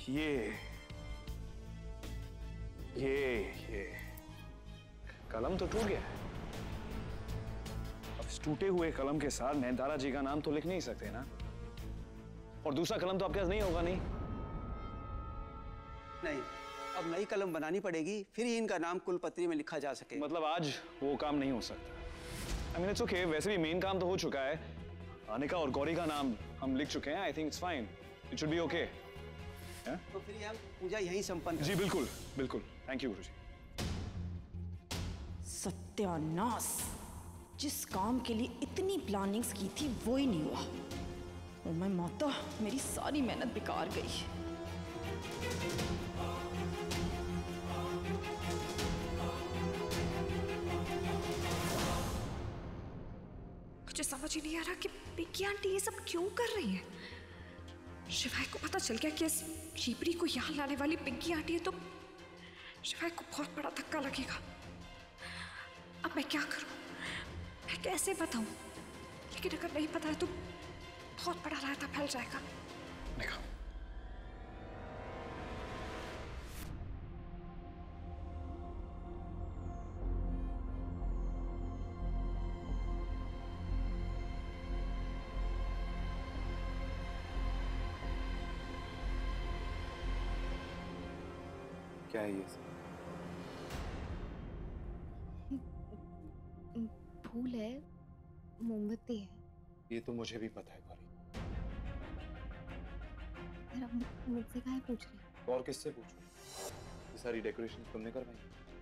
ये कलम तो टूट गया है। अब इस टूटे हुए कलम के साथ नयनतारा जी का नाम तो लिख नहीं सकते ना। और दूसरा कलम तो आपके पास नहीं होगा। नहीं, अब नई कलम बनानी पड़ेगी, फिर ही इनका नाम कुलपत्री में लिखा जा सके। मतलब आज वो काम नहीं हो सकता। I mean, it's okay, वैसे भी मेन काम तो हो चुका है। अनिका और गौरी का नाम हम लिख चुके हैं। I think it's fine, it should be okay. तो फिर हम पूजा यहीं संपन्न। जी बिल्कुल बिल्कुल, थैंक यू गुरुजी। सत्यानाश, जिस काम के लिए इतनी प्लानिंग्स की थी वो ही नहीं हुआ। ओ माय माता, मेरी सारी मेहनत बेकार गई। मुझे समझ ही नहीं आ रहा कि पिंकी आंटी ये सब क्यों कर रही है। शिवाय को पता चल गया कि इस चीपरी को यहाँ लाने वाली पिंकी आंटी है तो शिवाय को बहुत बड़ा धक्का लगेगा। अब मैं क्या करूं, मैं कैसे बताऊं? लेकिन अगर नहीं पता है तो बहुत बड़ा रायता फैल जाएगा। देखो, क्या है ये सब? फूल है, मोमबत्ती है। ये तो मुझे भी पता है गौरी। मुझसे काहे पूछ रहे? और किससे पूछूं? ये सारी डेकोरेशन तुमने करवाई?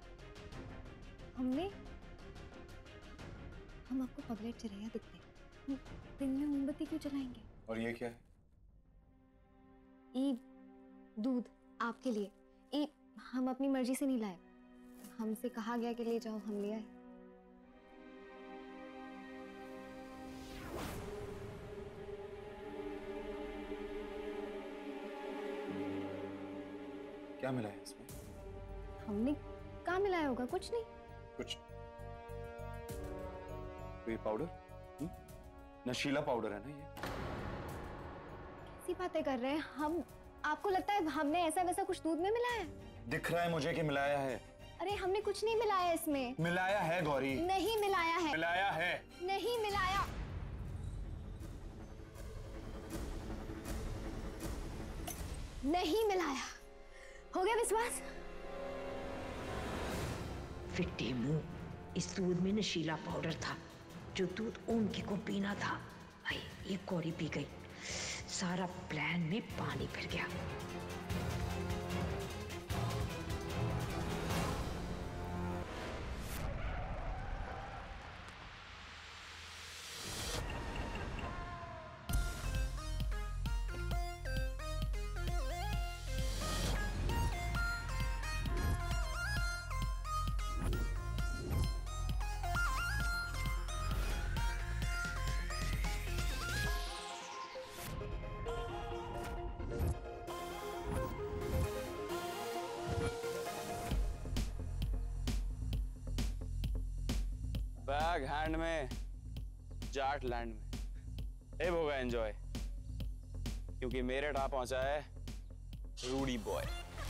हम आपको पगलेट चिरैया दिखते हैं, दिन में मोमबत्ती क्यों जलाएंगे? और ये क्या है? ये दूध आपके लिए। ये हम अपनी मर्जी से नहीं लाए, हमसे कहा गया कि ले जाओ, हम ले आए। क्या मिला है इसमें? हमने कहाँ मिलाया होगा? कुछ नहीं। कुछ तो ये पाउडर नशीला पाउडर है ना ये? कैसी बातें कर रहे हैं हम? आपको लगता है हमने ऐसा वैसा कुछ दूध में मिलाया है? दिख रहा है मुझे कि मिलाया है। अरे हमने कुछ नहीं मिलाया इसमें। मिलाया है गौरी। नहीं मिलाया है। मिलाया है। नहीं मिलाया। नहीं मिलाया। हो गया विश्वास? फिट्टे मुंह, इस दूध में नशीला पाउडर था। जो दूध ओमकी को पीना था भाई, ये गौरी पी गई। सारा प्लान में पानी फिर गया। बैग हैंड में, जाट लैंड में। ए होगा एंजॉय, क्योंकि मेरे टाप पहुंचा है रूडी बॉय।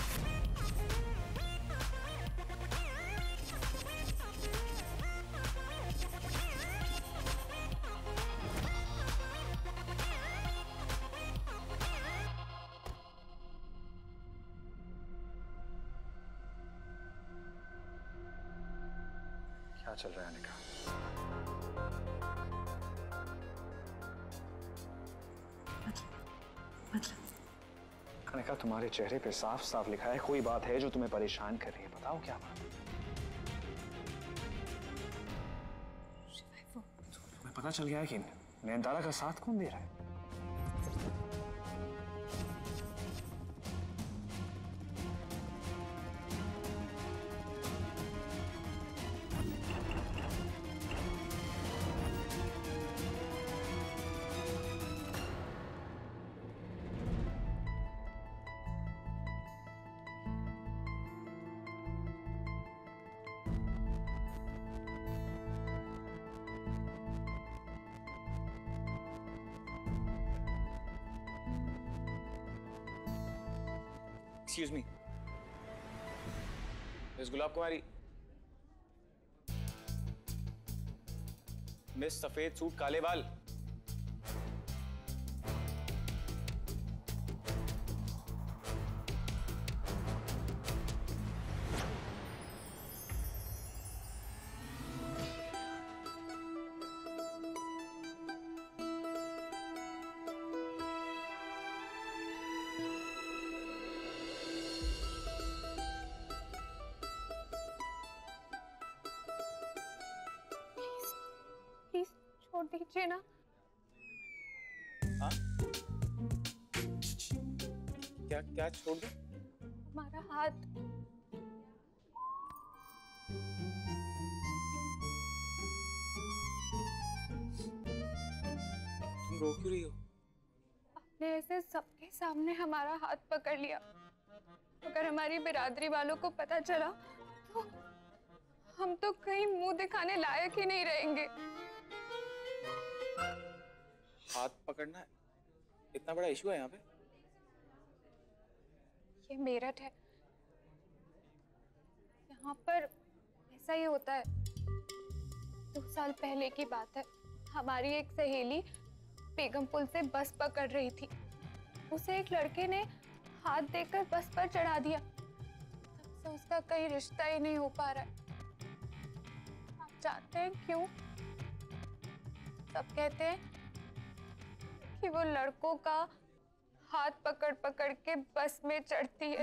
क्या चल रहा है अनिका? मतलब अनिका, तुम्हारे चेहरे पे साफ साफ लिखा है कोई बात है जो तुम्हें परेशान कर रही है। बताओ क्या बात है? तुम्हें पता चल गया है कि नयनतारा का साथ कौन दे रहा है? Excuse me, miss Gulab Kumari, miss सफेद सूट काले बाल। प्लीज छोड़ दीजिए ना। हाँ? क्या क्या छोड़ दो? हमारा हाथ। तुम रो क्यों रही हो? आपने ऐसे सबके सामने हमारा हाथ पकड़ लिया। अगर हमारी बिरादरी वालों को पता चला तो हम तो कहीं मुंह दिखाने लायक ही नहीं रहेंगे। हाथ पकड़ना इतना बड़ा इशू है यहाँ पे? ये मेरठ है, यहाँ पर ऐसा ही होता है। 2 साल पहले की बात है, हमारी एक सहेली बेगम पुल से बस पकड़ रही थी। उसे एक लड़के ने हाथ देकर बस पर चढ़ा दिया। तब से उसका कहीं रिश्ता ही नहीं हो पा रहा है। आप जानते हैं क्यों? सब कहते हैं कि वो लड़कों का हाथ पकड़ पकड़ के बस में चढ़ती है।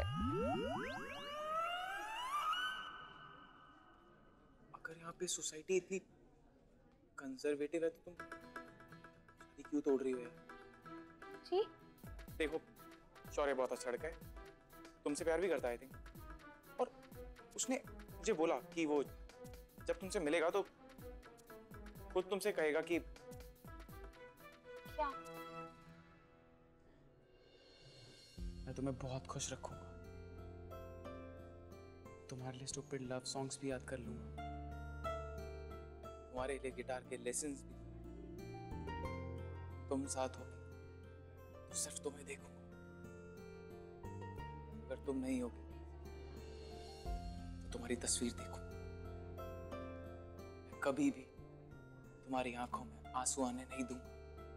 अगर यहाँ पे सोसाइटी इतनी कंजर्वेटिव है तो तुम शादी क्यों तोड़ रही हो यार? जी देखो, शौर्य बहुत अच्छा लड़का है, तुमसे प्यार भी करता है आई थिंक, और उसने मुझे बोला कि वो जब तुमसे मिलेगा तो खुद तुमसे कहेगा कि क्या? मैं तुम्हें बहुत खुश रखूंगा, तुम्हारे लिए स्टूपिड लव सॉन्ग्स भी याद कर लूंगा, तुम्हारे लिए गिटार के लेसन्स भी। तुम साथ होगी तो सिर्फ तुम्हें देखूंगा, अगर तुम नहीं होगी तो तुम्हारी तस्वीर देखूं। मैं कभी भी तुम्हारी आंखों में आंसू आने नहीं दूंगा।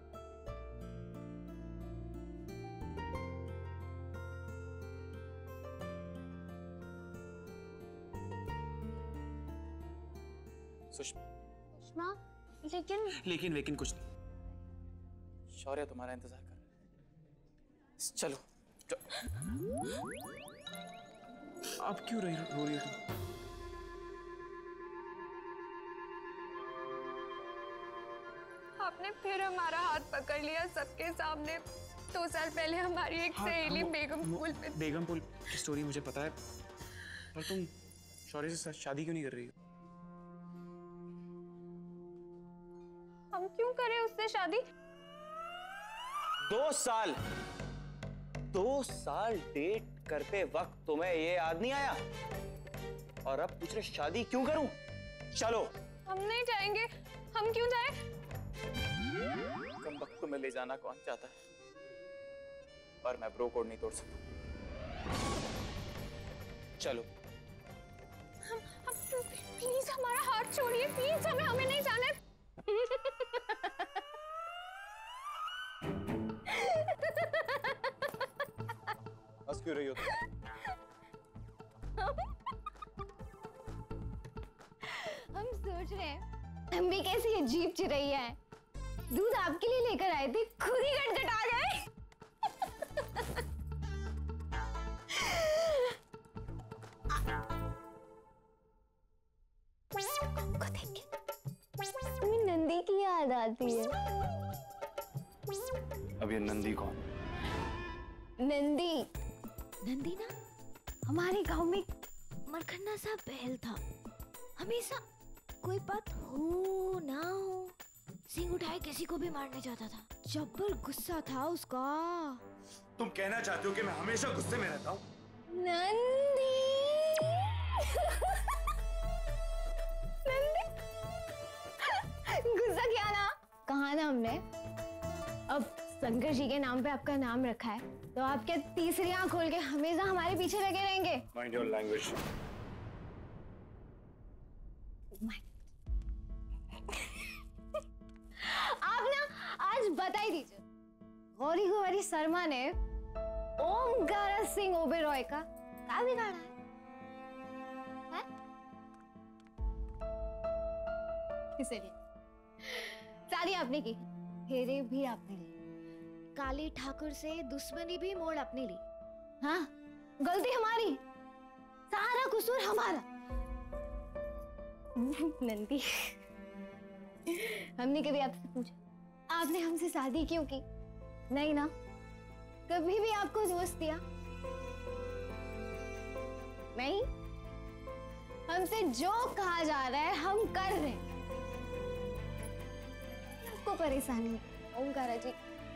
सुषमा, लेकिन कुछ नहीं। शौर्य तुम्हारा इंतजार कर रहा है। चलो अब क्यों रो रही हो तुम? आपने फिर हमारा हाथ पकड़ लिया सबके सामने। 2 साल पहले हमारी एक सहेली बेगम पुल पे। बेगम पुल की स्टोरी मुझे पता है, पर तुम शौर्य से शादी क्यों नहीं कर रही हो? हम क्यों करें उससे शादी? 2 साल डेट करते वक्त तुम्हें ये याद नहीं आया? और अब पूछ रहे शादी क्यों करूं? चलो। हम नहीं जाएंगे। हम क्यों जाएं? कम वक्त में ले जाना कौन चाहता है, पर मैं ब्रो कोड नहीं तोड़ सकता। चलो। हम प्लीज हमारा हाथ छोड़िए, प्लीज। हमें नहीं जाना। हंस क्यों रही हो तुम? हम सोच रहे हैं हम भी कैसी अजीब चिड़ैया है, दूध आपके लिए लेकर आए थे, खुद ही गटगटा गए। तुम्हें नंदी की याद आती है? अब ये नंदी कौन? नंदी ना हमारे गांव में मरखन्ना सा बैल था। हमेशा कोई बात हो ना हो सिंग उठाए किसी को भी मारने जाता था। जब्बर गुस्सा था उसका। तुम कहना चाहते हो कि मैं हमेशा गुस्से में रहता हूँ? नंदी गुस्सा किया ना, कहा ना हमने। अब शंकर जी के नाम पे आपका नाम रखा है, तो आप क्या तीसरी आंख खोल के हमेशा हमारे पीछे लगे रहेंगे? Mind your language. आप ना आज बता ही दीजिए, गौरी कुंवरी शर्मा ने ओमकार सिंह ओबेरॉय का क्या बिगाड़ा है? इसलिए शादी आपने की, फेरे भी आपने ली, काली ठाकुर से दुश्मनी भी मोड़ अपनी ली। हाँ, गलती हमारी, सारा कसूर हमारा। नंदी, हमने कभी आपसे पूछा आपने हमसे शादी क्यों की? नहीं ना, कभी भी आपको दोस्त दिया नहीं। हमसे जो कहा जा रहा है हम कर रहे हैं। आपको परेशानी ओमकारा जी,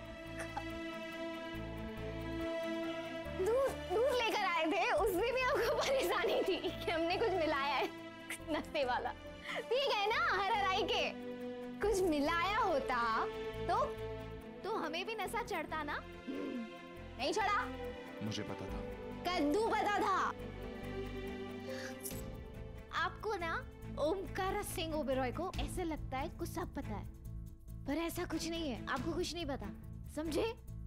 दूध लेकर आए थे, उसमें भी आपको परेशानी थी कि हमने कुछ मिलाया है नशे वाला। ठीक है ना, हर हराई के कुछ मिलाया होता तो हमें भी नशा चढ़ता ना? नहीं चढ़ा। मुझे पता था, कद्दू पता था। आपको ना ओमकार सिंह ओबेरॉय को ऐसे लगता है कुछ सब पता है, पर ऐसा कुछ नहीं है। आपको कुछ नहीं पता, समझे?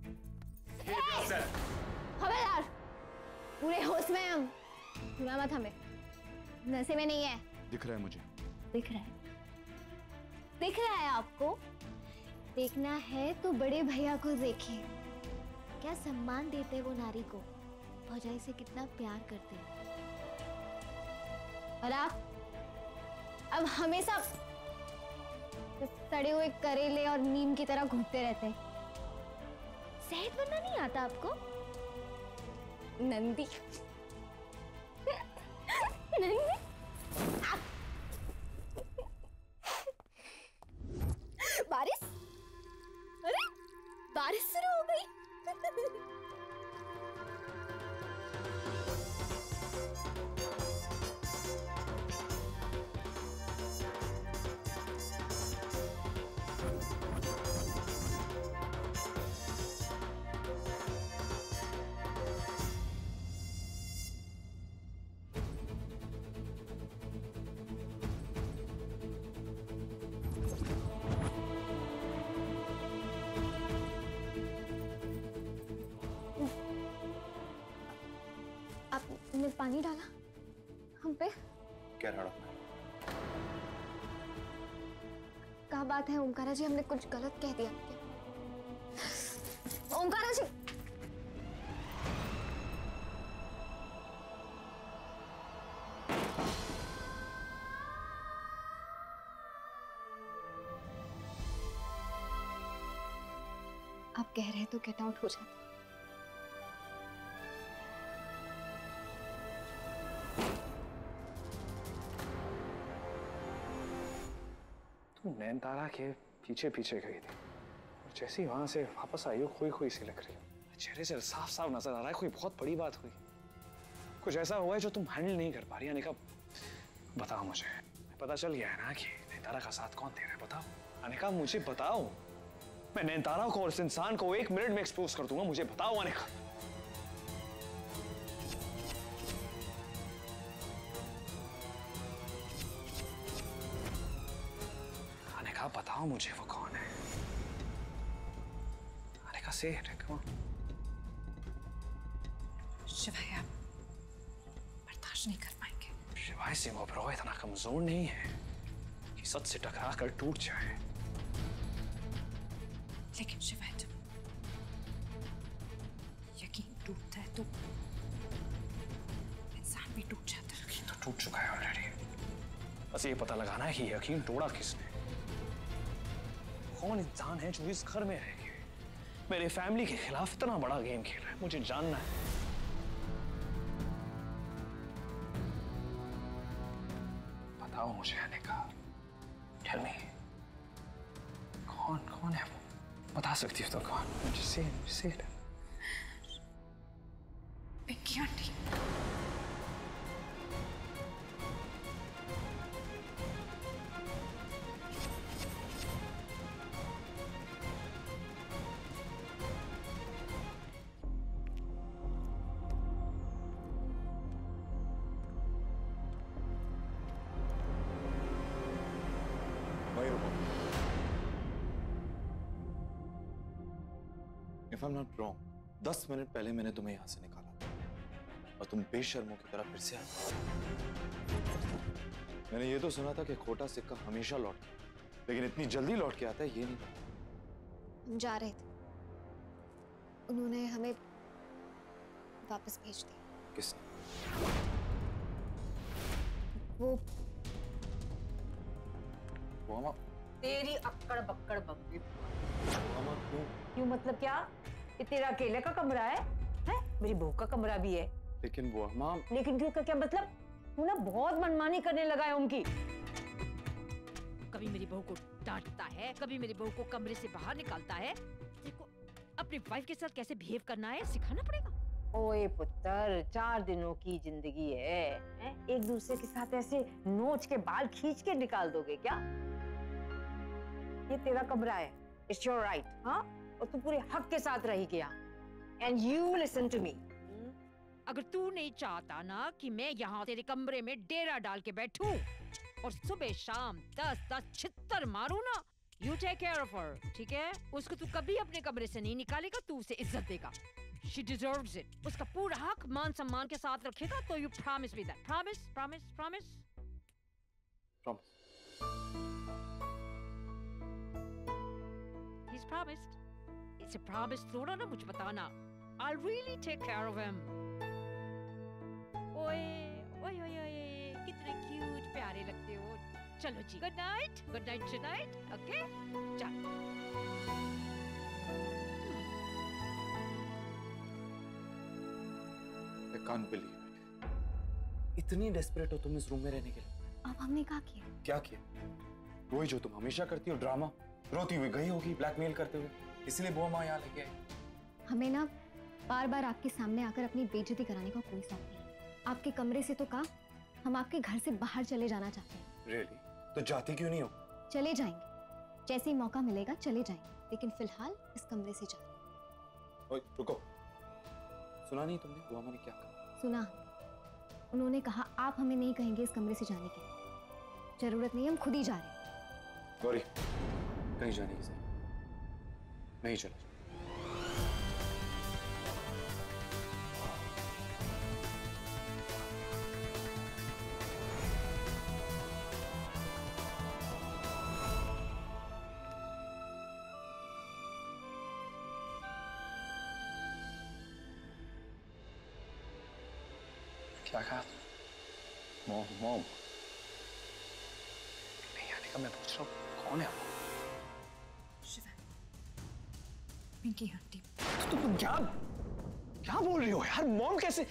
खबरदार, पूरे होश में हम, मत हमें नशे में नहीं है। दिख रहा है मुझे, दिख रहा है, दिख रहा है आपको? देखना है तो बड़े भैया को देखिए, क्या सम्मान देते वो नारी को, भौजाई से कितना प्यार करते हैं। और आप अब हमेशा सड़े हुए करेले और नीम की तरह घूमते रहते हैं। सेहत बनना नहीं आता आपको? नंदी, नंदी, बारिश, अरे बारिश शुरू हो गई। आपने पानी डाला हम पे? क्या रहा? क्या बात है ओमकारा जी, हमने कुछ गलत कह दिया क्या? ओमकारा जी, आप कह रहे तो गेट आउट हो जाता। नैनतारा के पीछे पीछे गई थी और जैसे ही वहां से वापस आई हो खोई खोई सी लग रही हो। चेहरे से साफ साफ नजर आ रहा है कोई बहुत बड़ी बात हुई, कुछ ऐसा हुआ है जो तुम हैंडल नहीं कर पा रही। अनिका बताओ मुझे, पता चल गया है ना कि नैनतारा का साथ कौन दे रहा है? बताओ अनिका, मुझे बताओ। मैं नैनतारा को और इस इंसान को 1 मिनट में एक्सपोज कर दूंगा, मुझे बताओ अनिका। बताओ मुझे वो कौन है? अनिका से कौन? शिवाय, आप बर्दाश्त नहीं कर पाएंगे। शिवाय सिंह ओबेरॉय इतना कमजोर नहीं है कि सच से टकरा कर टूट जाए। लेकिन शिवाय, जब यकीन टूटता है तो इंसान भी टूट जाता है। यकीन तो टूट चुका है ऑलरेडी, बस ये पता लगाना है कि यकीन तोड़ा किसने। कौन इंसान है जो इस घर में रह के मेरे फैमिली के खिलाफ इतना बड़ा गेम खेल रहा है? मुझे जानना है। बताओ मुझे अनिका, टेल मी, कौन है वो? बता सकती हो तो कौन? मुझे से Pinky aunty. I'm not wrong, 10 minute पहले मैंने तुम्हें यहाँ से निकाला और तुम बेशर्मों की तरह फिर से आए। मैंने ये तो सुना था कि खोटा सिक्का हमेशा लौटता है, लेकिन इतनी जल्दी लौट के आता है ये नहीं पता। हम जा रहे थे, उन्होंने हमें वापस भेज दिया। किसने? वो मामा। तेरी अक्कड़ बक्कड़ बम्बी। मामा क्यों मतलब क्या? ये तेरा अकेले का कमरा है? हैं? मेरी बहू का कमरा भी है। लेकिन वो मामा। लेकिन क्यों का क्या मतलब? तू ना बहुत मनमानी करने लगा है उनकी। कभी मेरी बहू को डांटता है, कभी मेरी बहू को कमरे से बाहर निकालता है। देखो अपनी वाइफ के साथ कैसे बिहेव करना है सिखाना पड़ेगा। ओए पुत्र, 4 दिनों की जिंदगी है, एक दूसरे के साथ ऐसे नोच के बाल खींच के निकाल दोगे क्या? ये तेरा कमरा है, इट्स योर राइट, हाँ? और तू पूरे हक के साथ रही गया। And you listen to me. अगर तू नहीं चाहता ना कि मैं यहाँ तेरे कमरे में डेरा डाल के बैठूं और सुबह शाम 10-10 छित्तर मारूं ना, you take care of her, ठीक है? उसको तू कभी अपने कमरे से नहीं निकालेगा, तू उसे इज्जत देगा। She deserves it. उसका पूरा हक मान सम्मान के साथ रखेगा, तो you promise me that. Promise, promise, promise. Promise. He's promised. It's a promise. थोड़ा ना मुझे बताना. I'll really take care of him. ओए, ओए, ओए, ओए, कितने cute प्यारे लगते हो. चलो जी. Good night. Good night tonight. Okay? चल. I can't believe it. इतनी डेस्परेट हो तुम इस रूम में रहने के लिए? अब हमने क्या किया? क्या किया? वही जो तुम हमेशा करती हो, ड्रामा। रोती हुई गई होगी, ब्लैकमेल करते हुए, इसलिए बुआ माँ यहाँ लेके आई। हमें ना बार-बार आपके सामने आकर अपनी बेइज्जती कराने का कोई शौक नहीं। आपके कमरे से तो कहा, हम आपके घर से बाहर चले जाना चाहते हैं। Really? तो जाती क्यों नहीं हो? चले जाएंगे, जैसे ही मौका मिलेगा चले जाएंगे, लेकिन फिलहाल इस कमरे से जा रहे हैं। ओए, रुको। सुना नहीं तुमने बुआ माँ ने क्या कहा? सुना, उन्होंने कहा आप हमें नहीं कहेंगे इस कमरे से जाने की, जरूरत नहीं, हम खुद ही जा रहे हैं। गौरी, कहीं जाने की जरूरत नहीं, चला। क्या कहा? Mom, mom. नहीं आने का मैं पूछ रहा हूँ, कौन है आपको? शिवा, पिंकी आंटी। तो तुम क्या बोल रही हो यार? मॉम कैसे?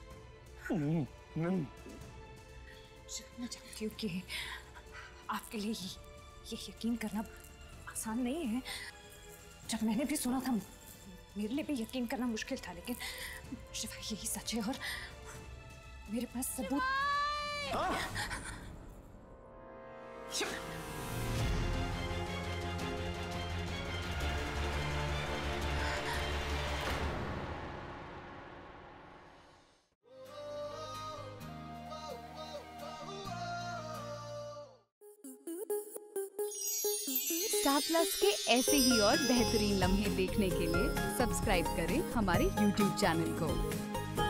मैं जानती हूँ कि आपके लिए ये यकीन करना आसान नहीं है। जब मैंने भी सुना था, मेरे लिए भी यकीन करना मुश्किल था, लेकिन शिवा यही सच है और मेरे पास सबूत। स्टार प्लस के ऐसे ही और बेहतरीन लम्हे देखने के लिए सब्सक्राइब करें हमारे YouTube चैनल को।